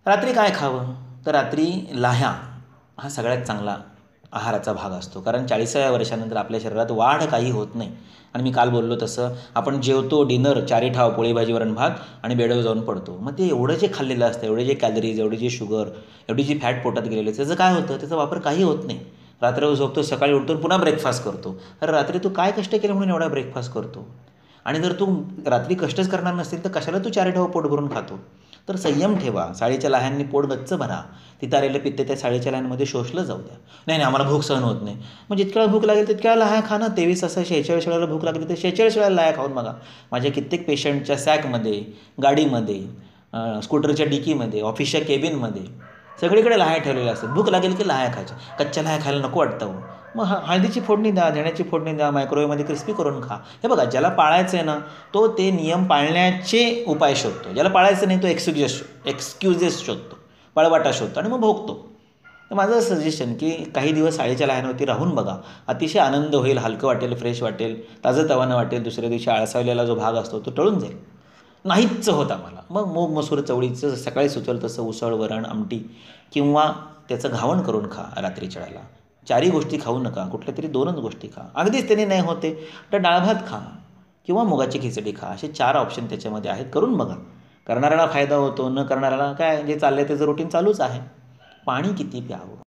रात्री काय खावं? तर रात्री लाह्या हा सगळ्यात चांगला आहाराचा भाग असतो. कारण 40व्या वर्षानंतर आपल्या शरीरात वाढ काही होत नाही. आणि मी काल बोललो तसं आपण जेवतो, डिनर, चारी ठाव, पोळी भाजी वरण भात आणि बेडवर जाऊन पडतो. मग ते एवढं जे खाल्लेलं असतं, एवढे जे कॅलरीज, एवढी जी शुगर, एवढी जी फॅट पोटात गेलेली त्याचं काय होतं? त्याचा वापर काही होत नाही. रात्रभर झोपतो, सकाळी उठतो, पुन्हा ब्रेकफास्ट करतो. अरे रात्री तू काय कष्ट केले म्हणून एवढा ब्रेकफास्ट करतो? आणि जर तू रात्री कष्टच करणार नसतील तर कशाला तू चारी ठाव पोट भरून खातो? तर संयम ठेवा. साळीच्या लाह्यांनी पोट गच्च भरा. तिथं आलेलं पित्त त्या साळीच्या लाह्यांमध्ये शोषलं जाऊ द्या. नाही आम्हाला भूक सहन होत नाही. मग जितक्या वेळा भूक लागेल तितक्या वेळा लाह्या खा ना. 23 तासात 46 वेळेला भूक लागली तर 46 वेळेला लाह्या खाऊन बघा. माझ्या कित्येक पेशंटच्या सॅकमध्ये, गाडीमध्ये, स्कूटरच्या डिकीमध्ये, ऑफिसच्या केबिनमध्ये सगळीकडे लाह्या ठेवलेल्या असतात. भूक लागेल की लाह्या खायच्या. कच्च्या लाह्या खायला नको वाटतं हो. मग हळदीची फोडणी द्या, धण्याची फोडणी द्या, मायक्रोवेव्हमध्ये क्रिस्पी करून खा. हे बघा, ज्याला पाळायचं आहे ना तो ते नियम पाळण्याचे उपाय शोधतो. ज्याला पाळायचं नाही तो एक्सक्युजेस शोधतो, पळवाटा शोधतो आणि मग भोगतो. तर माझं सजेशन की काही दिवस साळीच्या लाह्यांवरती राहून बघा. अतिशय आनंद होईल, हलकं वाटेल, फ्रेश वाटेल, ताजंतवानं वाटेल. दुसऱ्या दिवशी आळसावलेला जो भाग असतो तो टळून जाईल. नाहीच होत आम्हाला. मग मूग मसूर चवळीचं सकाळी सुचवलं तसं उसळ, वरण, आमटी किंवा त्याचं घावण करून खा रात्रीच्या वेळेला. चारही गोष्टी खाऊ नका, कुठल्या तरी 2च गोष्टी खा. अगदीच त्यांनी नाही होते तर डाळ भात खा किंवा मुगाची खिचडी खा. असे 4 ऑप्शन त्याच्यामध्ये आहेत, करून बघा. करणाऱ्याला फायदा होतो, न करणाऱ्याला काय जे चाललं आहे त्याचं रुटीन चालूच आहे. पाणी किती प्यावं?